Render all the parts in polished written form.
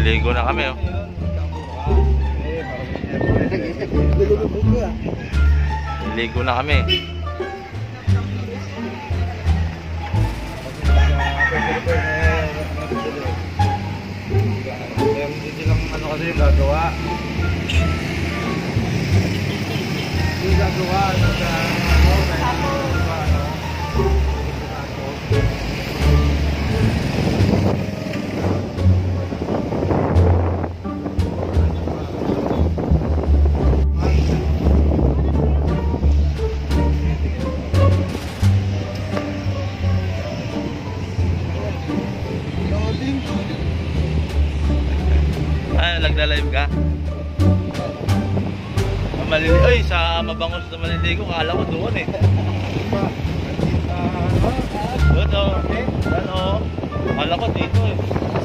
Maliligo na kami, oh. Maliligo na kami. Hindi lang ano kasi yung gagawa. Yung gagawa nagla-live ka? Ay, sa Mabangos na maliligo, kala ko doon eh. Doon o. Ano? Kala ko dito eh.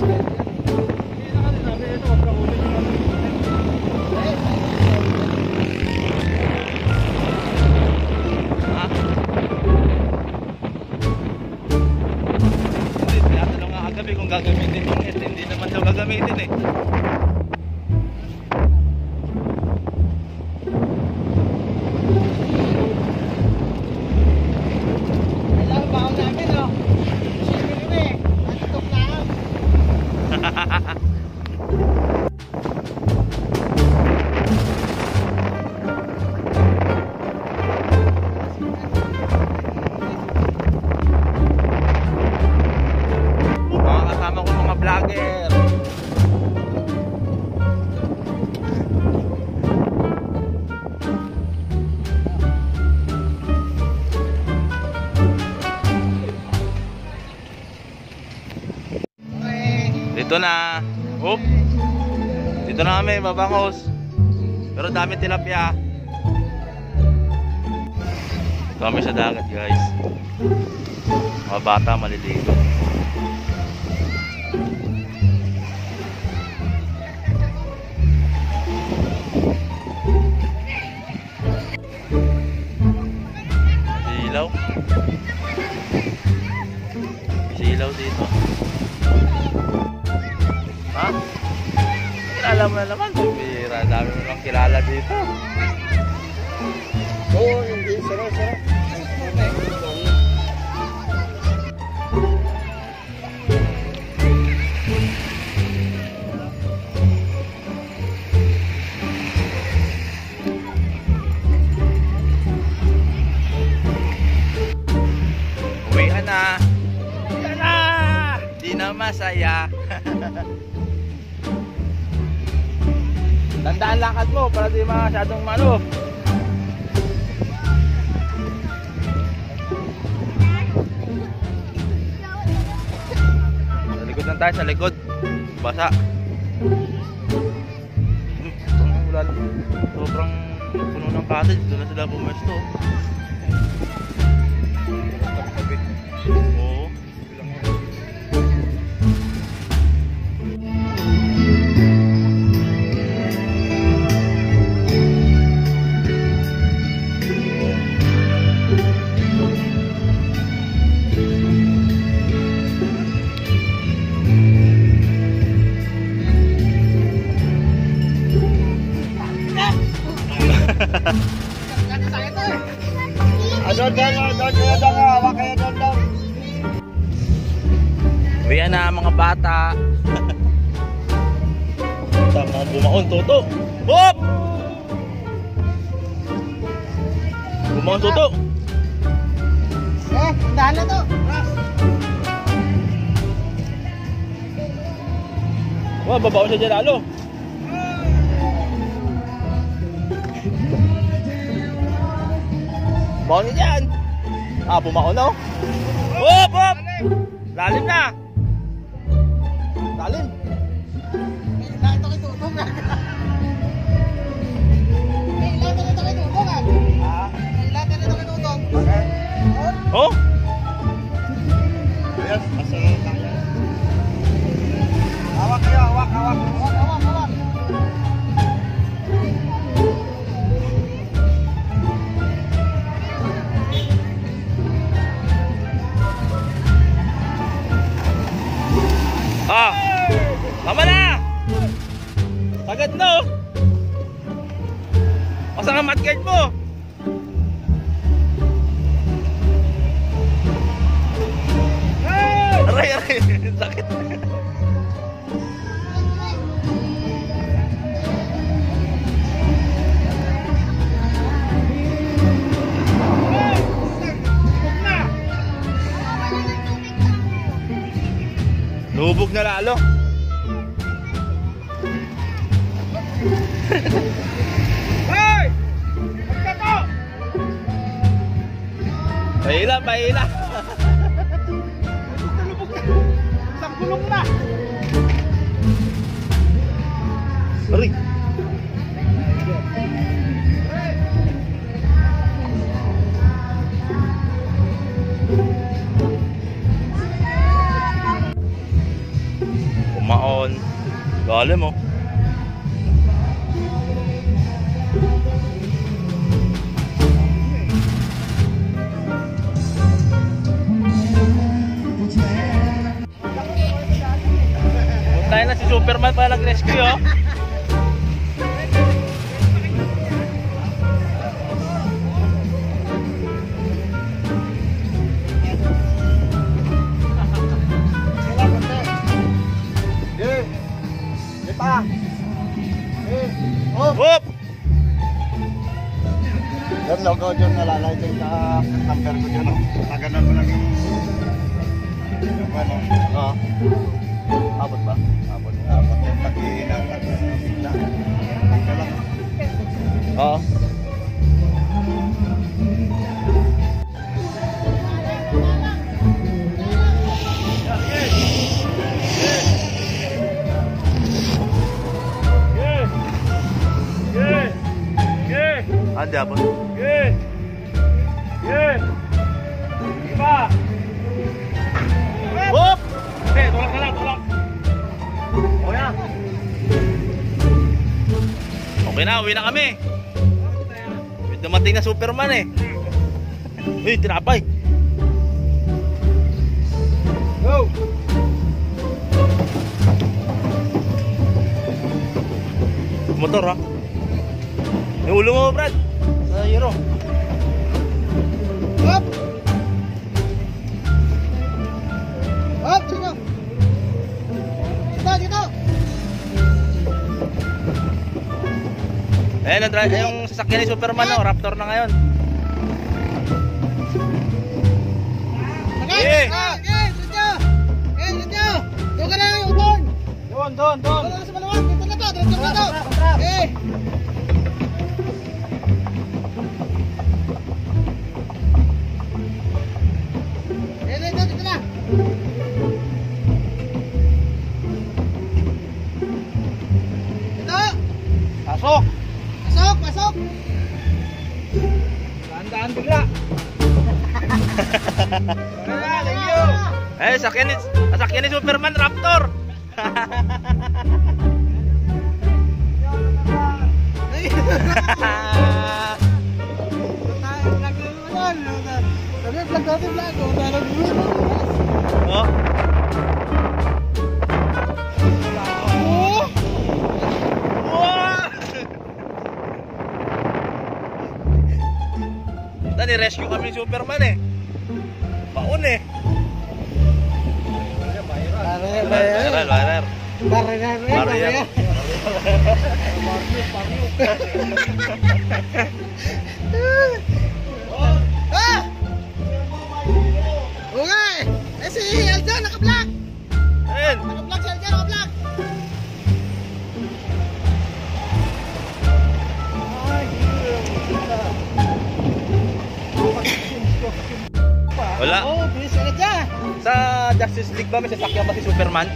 Ha? Hindi, tinatanong nga kagabi kung gagamitin yung net. Hindi naman daw gagamitin eh. Dito na. Oop. Dito na kami, Mabangos. Pero dami tilapia. Kami sa dagat, guys. Mga bata maliligo. Silaw. Silaw dito. Ha? Kilala mo na naman. Bira, dami mo lang kilala dito. Oo, hindi. Sarap. Uwihan na. Tara! Di na masaya. Tandaan lakad mo para di masyadong malo. Sa likod lang tayo, sa likod. Basa. Sobrang puno ng cottage. Doon na sila pumesto. Oo. Uwian na mga bata. Tama bumaon Toto. Hop! Bumaon Toto. Dahan na to. Wah, babaon siya dyan lalo. Baon niya dyan. Ah, bumaon na oh. Hop! Hop! Lalim na. Lalim. Lahat ako itutong na. Lahat ako itutong na. Lahat ako itutong. Oh? Yes, masarap tayo. Hawak kayo, hawak. Ah, tama na! agad no. Asa nga mudguard mo? Aray, aray. Sakit. Lubog na lalo. Hoy! Magkato! Pahila, pahila. Lubog na. Isang gulong na. Aray. Kumaon. Galim mo. Puntahin na si Superman para nag-rescue oh. Hop! Yung logo dyan nalalay dyan sa number ko dyan. Naganon mo lang yung ano. Oo. Abot ba? Abot yung tag-iinang bigla. Tangka lang. Oo. Andi abot. Iba! Hop! Hindi, tulak na lang, tulak. O yan. Okay na, uwi na kami. May dumating na Superman eh. Uy, tinapay. Go! Motor ha. Yung ulo mo, Brad. Sa Euro. Hop! Hop, dito! Dito, dito! Ayan, yung sasakyan ni Superman oh, Raptor na ngayon. Okay! Okay, dito! Okay, dito! Doon ka na yung doon! Doon! Doon ka sa maluwag! Dito na to! Dito na to! Okay! Dito na! Dito! Pasok! Pasok! Pasok! Daan-daan bigla! Thank you! Eh, sasakyan ni Superman Raptor. Oh. Ni-rescue kami ni Superman eh. Paon eh. Viral. Barrier. Ah! Okay! Eh si Aljan naka-block! Ayun. Naka-block si Aljan, naka-block! Wala. Oh, bilis agad siya! Sa Justice League ba may sasakyan ba si Superman?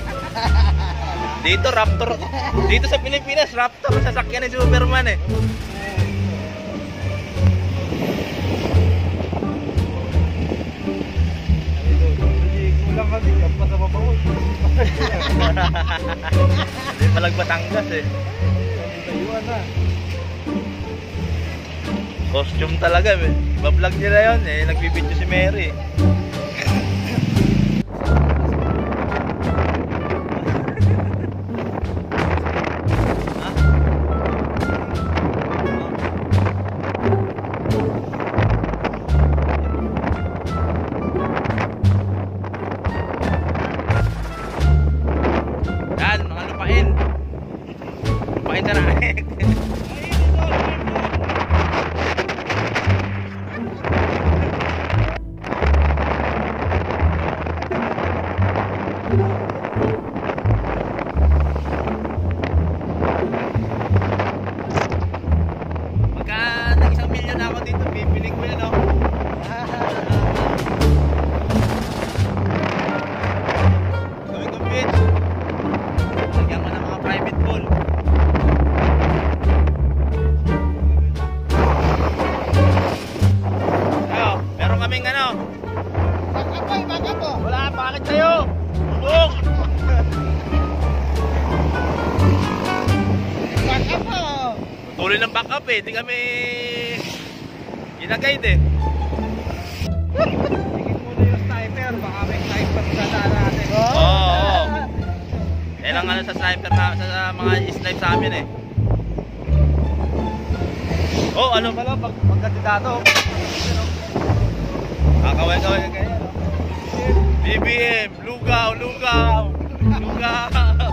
Dito Raptor. Dito sa Pilipinas Raptor ang sasakyan ni Superman eh. Kulang kasi pa sa babaw. Hindi malag Batangas eh. Tayuan na. Costume talaga eh. Bablog nila yun eh. Nagbibidyo si Mary. Huli ng backup eh, di kami ginagayad eh. Tingin muna yung sniper, baka may sniper sa daan natin. Oo. Yan ang ano sa sniper na sa mga snipe sa amin eh. Oh, ano pala pagkandidato. Kakaway-kaway kayo, no? BBM, lugaw, lugaw. Lugaw.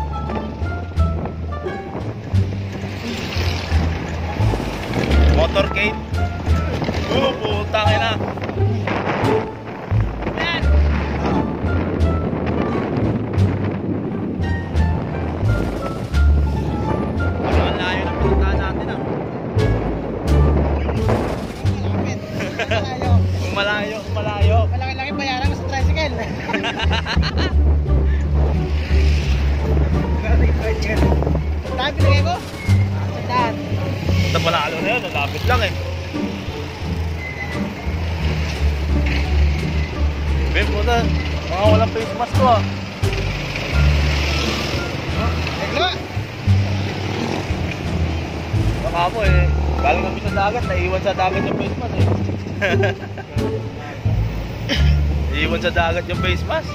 Motorcade. Putang ina. Yan. Ang layo ng puntahan natin ah. Malayo. Malayo. Malaki-laki bayaran ko sa tricycle. Tayo pinagay ko? Sandaan. Ito pala ano na yun, nalapit lang eh. Ben, puta, mga walang face mask ko ah. Eglo! Baka mo eh, galing kami sa dagat, naiwan sa dagat yung face mask eh. Iwan sa dagat yung face mask.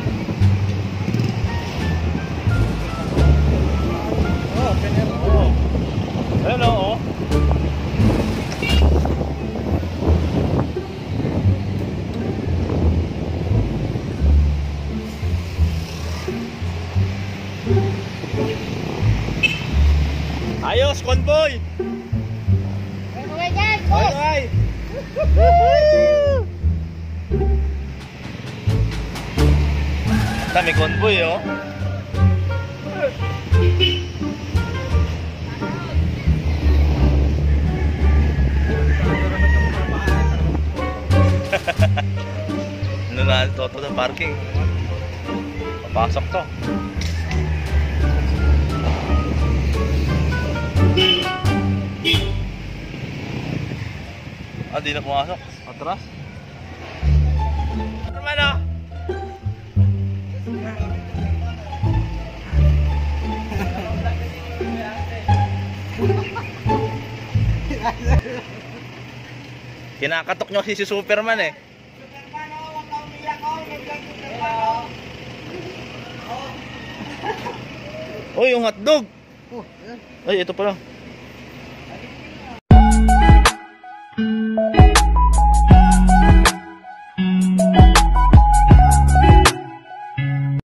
Oh, pinero. Oo. Ayun oo. Ayos, convoy! Okay, guys! Okay! May convoy oh. Ano na toto sa parking? Papasok to. Ah, di na pumasok. Atras. Hermano. Kinakatok nyo si Superman eh. Superman, oh, wag ka umiyak, oh. Nag-vlog Superman, oh. Oh, yung hotdog. Oh, ayan. Ay, ito pala.